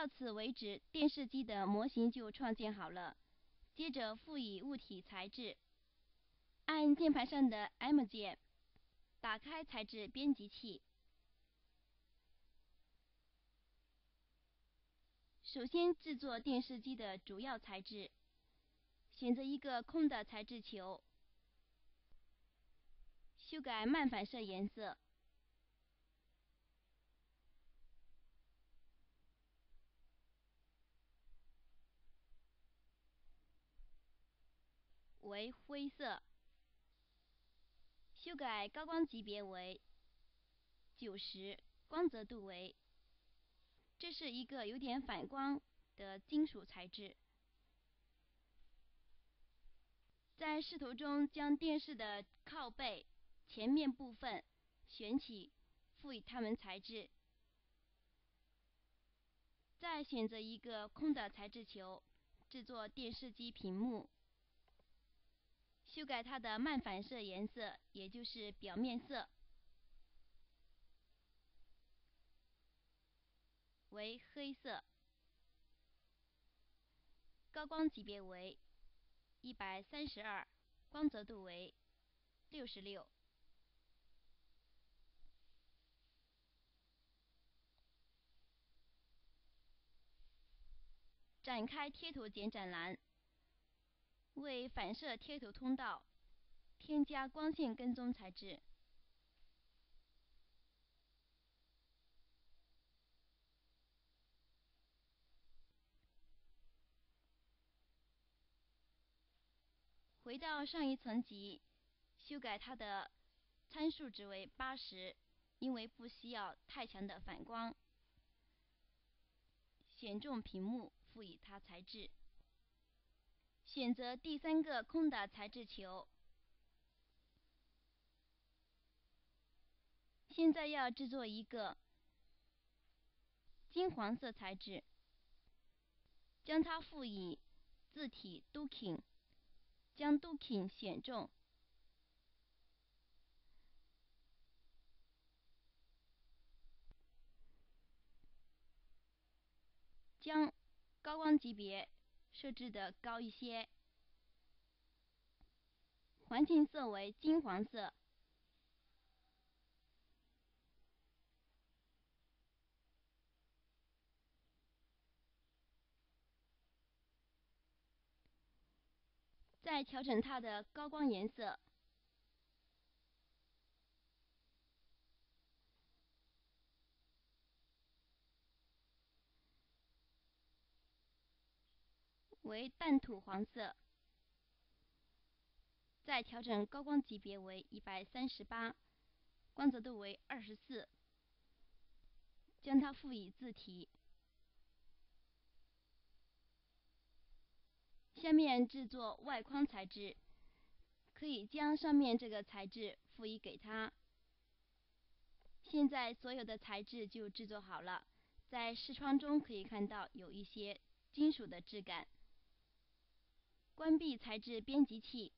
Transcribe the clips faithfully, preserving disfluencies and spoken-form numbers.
到此为止，电视机的模型就创建好了。接着赋予物体材质，按键盘上的 M 键，打开材质编辑器。首先制作电视机的主要材质，选择一个空的材质球，修改漫反射颜色，为灰色，修改高光级别为九十，光泽度为。这是一个有点反光的金属材质。在视图中，将电视的靠背、前面部分选起，赋予它们材质。再选择一个空的材质球，制作电视机屏幕，修改它的漫反射颜色，也就是表面色，为黑色，高光级别为一百三十二，光泽度为六十六。展开贴图简展栏，为反射贴图通道添加光线跟踪材质。回到上一层级，修改它的参数值为八十，因为不需要太强的反光。选中屏幕，赋予它材质。选择第三个空的材质球。现在要制作一个金黄色材质，将它赋予字体 Duking， 将 Duking 选中，将高光级别设置的高一些，环境色为金黄色。再调整它的高光颜色，为淡土黄色。再调整高光级别为一百三十八，光泽度为二十四，将它赋予字体。下面制作外框材质，可以将上面这个材质赋予给它。现在所有的材质就制作好了，在视窗中可以看到有一些金属的质感。关闭材质编辑器，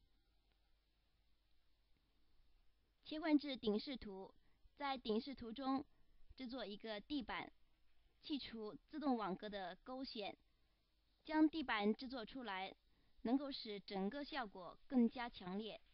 切换至顶视图，在顶视图中制作一个地板，去除自动网格的勾选，将地板制作出来，能够使整个效果更加强烈。